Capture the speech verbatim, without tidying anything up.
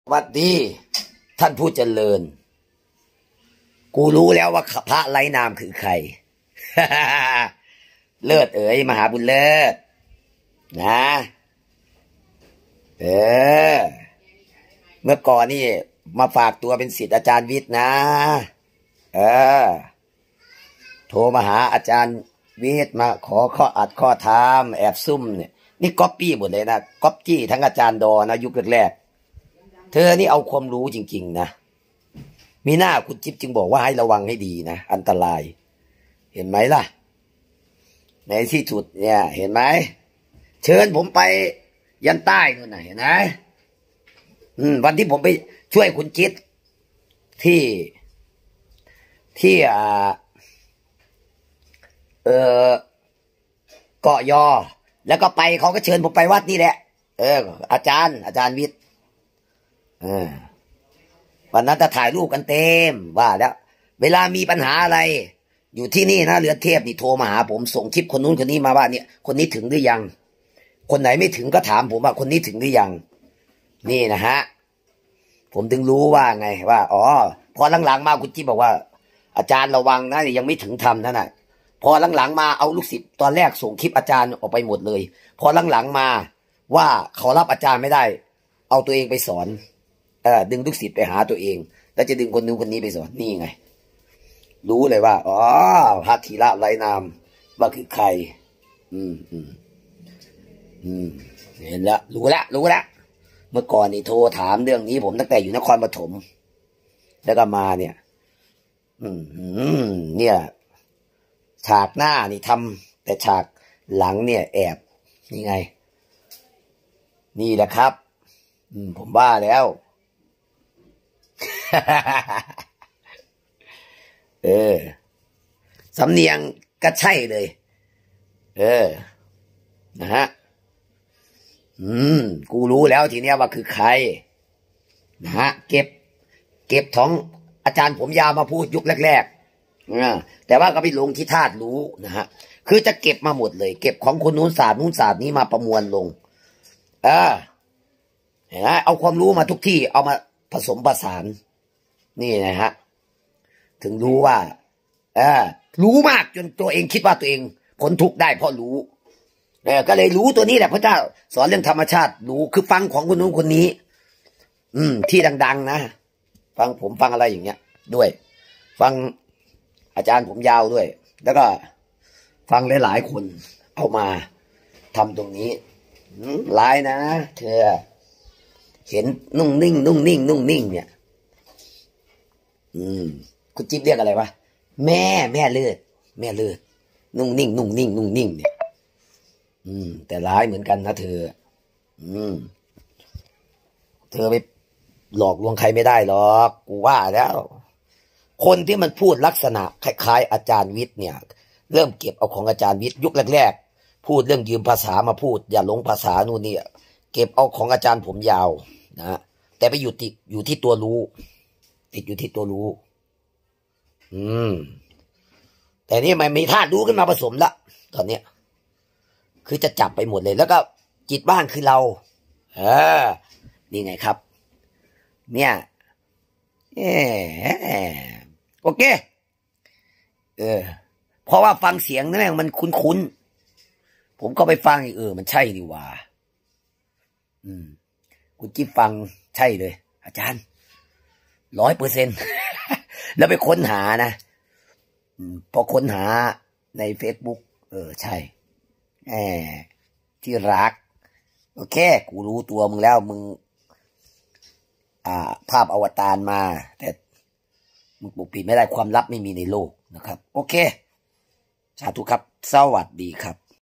วัดดีท่านผู้เจริญกูรู้แล้วว่าพระไร้นามคือใคร เลิศเอ๋ยมหาบุญเลิศนะเออเมื่อก่อนนี่มาฝากตัวเป็นศิษย์อาจารย์วิทย์นะเออโทรมาหาอาจารย์วิทย์มาขอข้ออัดข้อธรรมแอบซุ่มเนี่ยนี่ก๊อปปี้หมดเลยนะก๊อปปี้ทั้งอาจารย์ดอนะยุคแรกๆเธอนี่เอาความรู้จริงๆนะมีหน้าคุณจิ๊บจึงบอกว่าให้ระวังให้ดีนะอันตรายเห็นไหมล่ะในที่สุดเนี่ยเห็นไหมเชิญผมไปยันใต้นู่นน่ะเห็นไหมอืมวันที่ผมไปช่วยคุณจิ๊บที่ที่อ่าเออเกาะยอแล้วก็ไปเขาก็เชิญผมไปวัดนี่แหละเอออาจารย์อาจารย์วิทย์เออวันนั้นจะถ่ายรูปกันเต็มว่าแล้วเวลามีปัญหาอะไรอยู่ที่นี่นะเรือเทพนี่โทรมาหาผมส่งคลิปคนนู้นคนนี้มาว่าเนี่ยคนนี้ถึงหรือยังคนไหนไม่ถึงก็ถามผมว่าคนนี้ถึงหรือยังนี่นะฮะผมถึงรู้ว่าไงว่าอ๋อพอหลังๆมาคุณจิ๊บบอกว่าอาจารย์ระวังนะยังไม่ถึงธรรมนั่นน่ะพอหลังๆมาเอาลูกศิษย์ตอนแรกส่งคลิปอาจารย์ออกไปหมดเลยพอหลังๆมาว่าเขารับอาจารย์ไม่ได้เอาตัวเองไปสอนเออดึงลูกศิษย์ไปหาตัวเองแล้วจะดึงคนนู้นคนนี้ไปสอนนี่ไงรู้เลยว่าอ๋อพระธีระไร้นามว่าคือใครอืมอืมอืมเห็นแล้วรู้แล้วรู้แล้วเมื่อก่อนนี่โทรถามเรื่องนี้ผมตั้งแต่อยู่นครปฐมแล้วก็มาเนี่ยอืมอืมเนี่ยฉากหน้านี่ทำแต่ฉากหลังเนี่ยแอบนี่ไงนี่แหละครับอืมผมว่าแล้ว เออสำเนียงก็ใช่เลยเออนะฮะอืมกูรู้แล้วทีเนี้ยว่าคือใครนะฮะเก็บเก็บท้องอาจารย์ผมยาวมาพูดยุคแรกๆอ่าแต่ว่าก็ไปลงที่ธาตุรู้นะฮะคือจะเก็บมาหมดเลยเก็บของคนนู้นศาสตร์นู้นศาสตร์นี้มาประมวลลงเออเห็นไหมเอาความรู้มาทุกที่เอามาผสมผสานนี่นะฮะถึงรู้ว่าเออรู้มากจนตัวเองคิดว่าตัวเองพ้นทุกข์ได้เพราะรู้เออก็เลยรู้ตัวนี้แหละพระเจ้าสอนเรื่องธรรมชาติรู้คือฟังของคนนู้นคนนี้อืมที่ดังๆนะฟังผมฟังอะไรอย่างเงี้ยด้วยฟังอาจารย์ผมยาวด้วยแล้วก็ฟังหลายๆคนเอามาทำตรงนี้หลายนะเธอเห็นนุ่งนิ่งนุ่งนิ่งนุ่งนิ่งเนี่ยอืมคุณจิ๊บเรียกอะไรวะแม่แม่เลือดแม่เลือดนุ่งนิ่งนุ่งนิ่งนุ่งนิ่งเนี่ยอืมแต่ร้ายเหมือนกันนะเธออืมเธอไปหลอกลวงใครไม่ได้หรอกกูว่าแล้วคนที่มันพูดลักษณะคล้ายๆอาจารย์วิทย์เนี่ยเริ่มเก็บเอาของอาจารย์วิทย์ยุคแรกๆพูดเรื่องยืมภาษามาพูดอย่าหลงภาษานู่นนี่เก็บเอาของอาจารย์ผมยาวนะแต่ไปอยู่ติดอยู่ที่ตัวรู้ติดอยู่ที่ตัวรู้อืมแต่นี่มันมีธาตุรู้ขึ้นมาผสมละตอนเนี้ยคือจะจับไปหมดเลยแล้วก็จิตบ้านคือเราเออนี่ไงครับเนี่ยเออโอเคเออเพราะว่าฟังเสียงนั่นแหละมันคุ้นๆผมก็ไปฟังเออมันใช่ดีว่าอืมคุณจิ๊บฟังใช่เลยอาจารย์ร้อยเปอร์เซ็นต์แล้วไปค้นหานะพอค้นหาในเฟซบุ๊กเออใช่แหมที่รักโอเคกูรู้ตัวมึงแล้วมึงอ่าภาพอวตารมาแต่มึงปกปิดไม่ได้ความลับไม่มีในโลกนะครับโอเคสาธุครับสวัสดีครับ